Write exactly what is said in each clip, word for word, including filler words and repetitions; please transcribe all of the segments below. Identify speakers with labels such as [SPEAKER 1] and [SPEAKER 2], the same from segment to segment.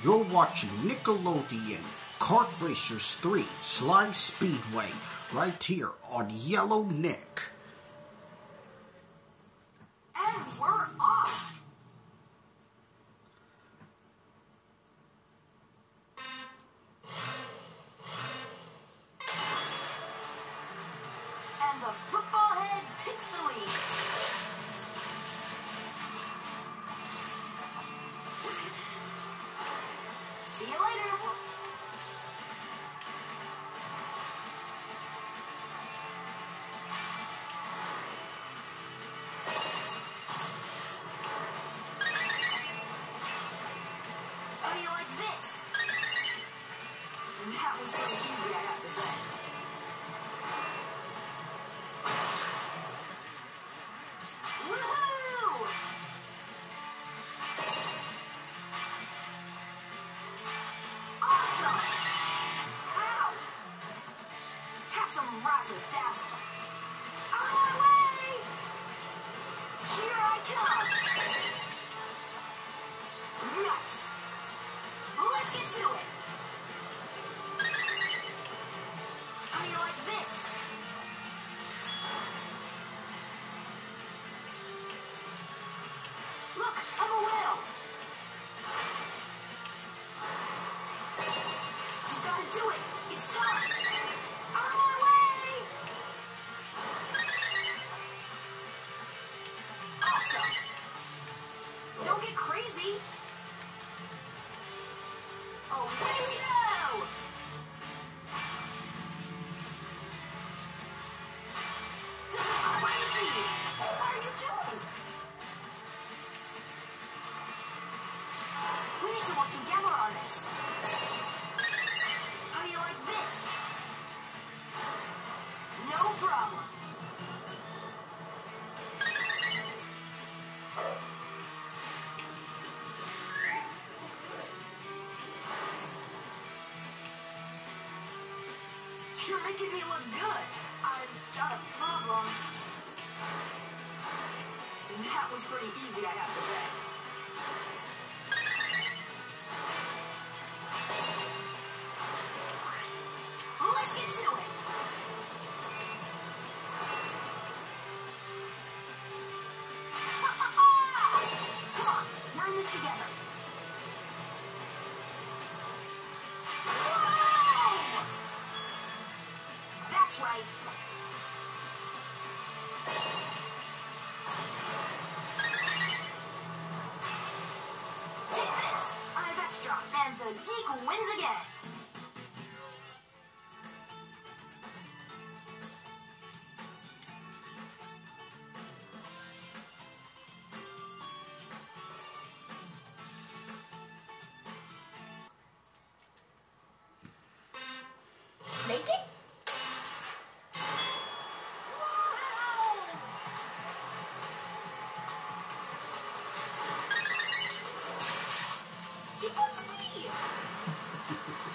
[SPEAKER 1] You're watching Nickelodeon Kart Racers three Slime Speedway right here on Yellow Nick.
[SPEAKER 2] And we're off! And the football head takes the lead. See you later. How do you like this? That was pretty easy, I have to say. Woohoo! Awesome! Ow! Have some razzle dazzle. Out of my way! Here I come! Nice! Let's get to it! How do you like this? Look, I'm a whale! You gotta do it! It's time! Out of my way! Awesome! Don't get crazy! Away we go! This is crazy! What are you doing? We need to work together on this. How do you like this? No problem. You're making me look good. I've got a problem. That was pretty easy, I have to say. Let's get to it. Come on, we're in this together. Whoa! That's right. Take this. I have extra, and the geek wins again. Make it? It wasn't me!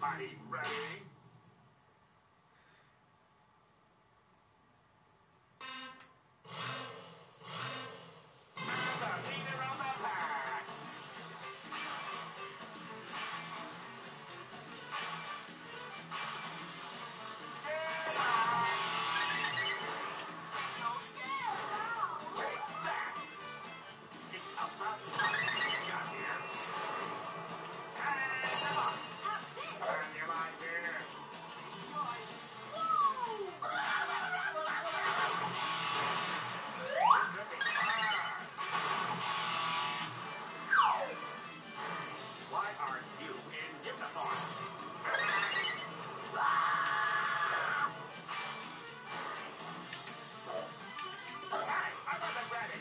[SPEAKER 3] everybody ready? And the leader of the pack. Get out!
[SPEAKER 2] No scare! Wow!
[SPEAKER 3] Take that! It's about time you got here. And come on!
[SPEAKER 2] Have this!
[SPEAKER 3] And you like this?
[SPEAKER 2] Why? Whoa!
[SPEAKER 3] It's gonna be fun. Why aren't you in uniform? Hey, I wasn't ready.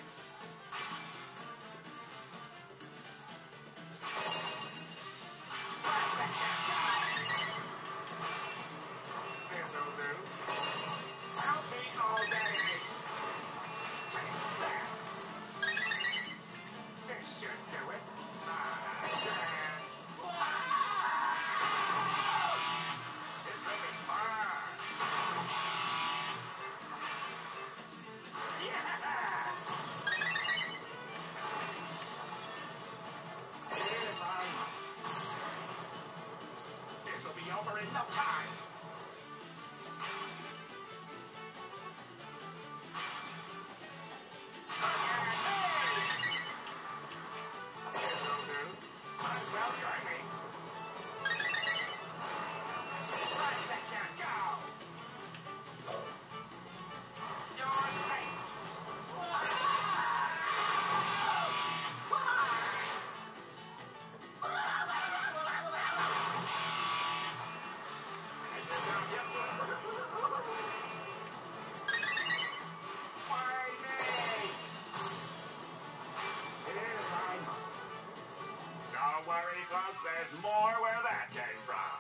[SPEAKER 3] This'll do. Help me already. Take that. This should do it. Ah, damn. This will be fun. Yes! If I must. This'll be over in no time. This'll do. Might as well join me. Right section, go! You're late. Is it down yet? Why me? If I must. Don't worry, folks, there's more where that came from.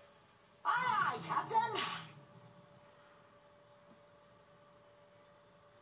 [SPEAKER 2] Aye, Captain!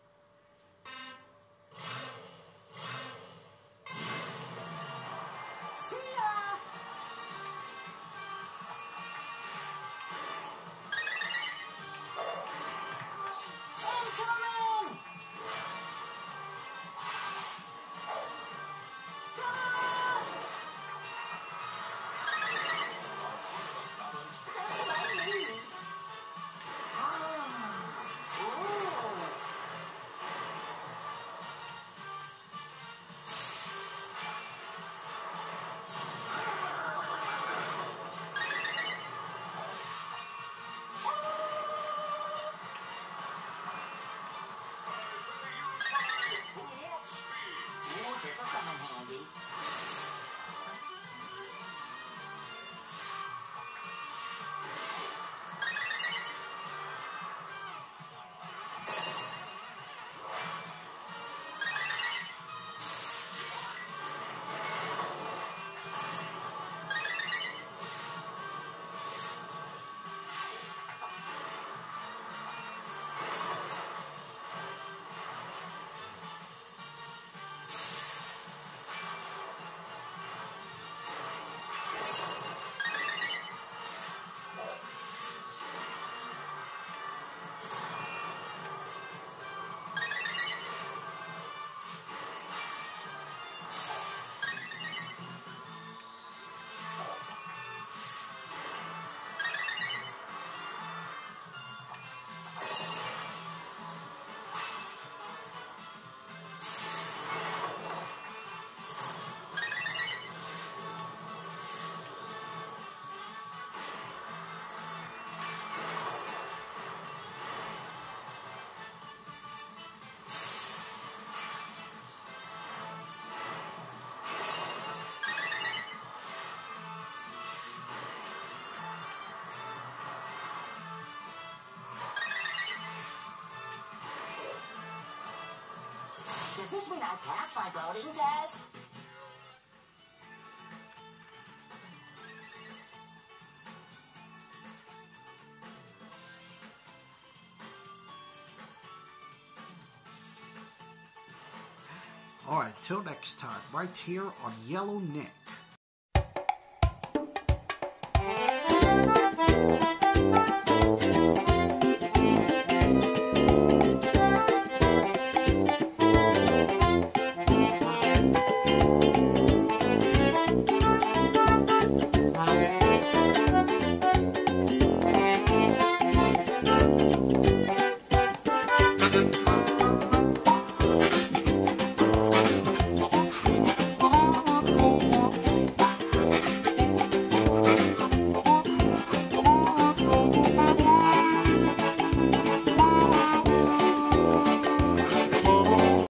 [SPEAKER 2] this mean I passed my boating test?
[SPEAKER 1] Alright, till next time, right here on Yellow Nick.